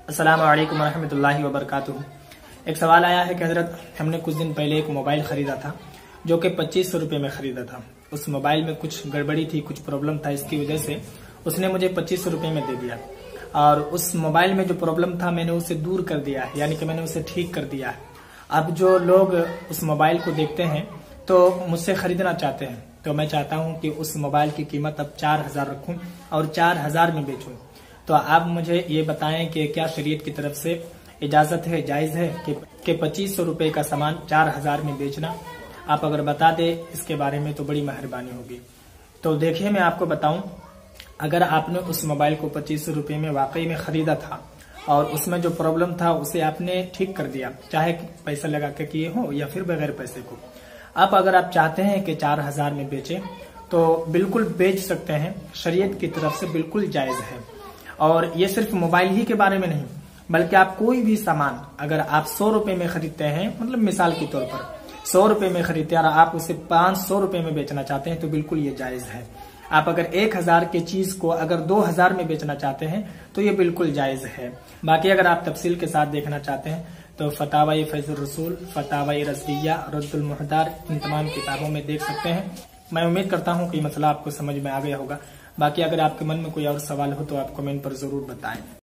अस्सलामु अलैकुम रहमतुल्लाहि व बरकातुहू। एक सवाल आया है कि हजरत हमने कुछ दिन पहले एक मोबाइल खरीदा था जो कि 2500 रुपये में खरीदा था। उस मोबाइल में कुछ गड़बड़ी थी, कुछ प्रॉब्लम था, इसकी वजह से उसने मुझे 2500 रुपये में दे दिया और उस मोबाइल में जो प्रॉब्लम था मैंने उसे दूर कर दिया है, यानी कि मैंने उसे ठीक कर दिया है। अब जो लोग उस मोबाइल को देखते हैं तो मुझसे खरीदना चाहते हैं, तो मैं चाहता हूं कि उस मोबाइल की कीमत अब 4000 रखूं और 4000 में बेचूं। तो आप मुझे ये बताएं कि क्या शरीयत की तरफ से इजाजत है, जायज है कि 2500 रुपये का सामान 4000 में बेचना? आप अगर बता दे इसके बारे में तो बड़ी मेहरबानी होगी। तो देखिए, मैं आपको बताऊं, अगर आपने उस मोबाइल को 2500 रुपये में वाकई में खरीदा था और उसमें जो प्रॉब्लम था उसे आपने ठीक कर दिया, चाहे पैसा लगा के किए हो या फिर बगैर पैसे को। अब अगर आप चाहते हैं कि 4000 में बेचें तो बिल्कुल बेच सकते हैं, शरीयत की तरफ से बिल्कुल जायज है। और ये सिर्फ मोबाइल ही के बारे में नहीं, बल्कि आप कोई भी सामान अगर आप 100 रुपए में खरीदते हैं, मतलब मिसाल के तौर पर 100 रुपए में खरीदते हैं और आप उसे 500 रुपए में बेचना चाहते हैं तो बिल्कुल ये जायज है। आप अगर 1000 की चीज को अगर 2000 में बेचना चाहते हैं तो ये बिल्कुल जायज है। बाकी अगर आप तफसील के साथ देखना चाहते हैं तो फतावा फैजुर रसूल, फतावा रज़विया, रद्दुल मुहतार, इन तमाम किताबों में देख सकते हैं। मैं उम्मीद करता हूँ कि मसला आपको समझ में आ गया होगा। बाकी अगर आपके मन में कोई और सवाल हो तो आप कमेंट पर जरूर बताएं।